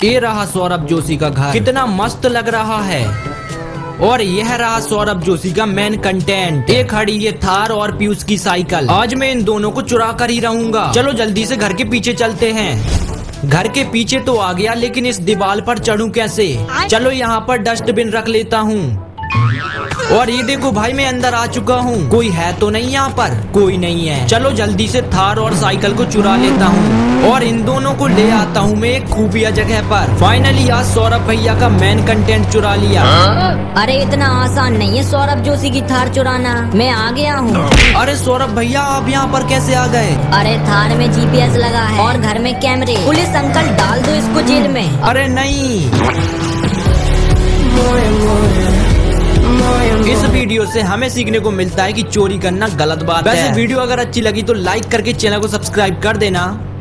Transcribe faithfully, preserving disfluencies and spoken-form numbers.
ये रहा सौरभ जोशी का घर, कितना मस्त लग रहा है। और यह रहा सौरभ जोशी का मेन कंटेंट। एक खड़ी ये थार और पीयूष की साइकिल। आज मैं इन दोनों को चुरा कर ही रहूंगा। चलो जल्दी से घर के पीछे चलते हैं। घर के पीछे तो आ गया, लेकिन इस दीवार पर चढ़ूं कैसे। चलो यहाँ पर डस्टबिन रख लेता हूँ। और ये देखो भाई, मैं अंदर आ चुका हूँ। कोई है तो नहीं यहाँ पर? कोई नहीं है। चलो जल्दी से थार और साइकिल को चुरा लेता हूँ और इन दोनों को ले आता हूँ मैं एक खुफिया जगह पर। फाइनली आज सौरभ भैया का मेन कंटेंट चुरा लिया। अरे इतना आसान नहीं है सौरभ जोशी की थार चुराना। मैं आ गया हूँ। अरे सौरभ भैया, आप यहाँ पर कैसे आ गए? अरे थार में जीपीएस लगा है और घर में कैमरे। पुलिस अंकल डाल दो इसको जेल में। अरे नहीं, इस वीडियो से हमें सीखने को मिलता है कि चोरी करना गलत बात है। वैसे वीडियो अगर अच्छी लगी तो लाइक करके चैनल को सब्सक्राइब कर देना।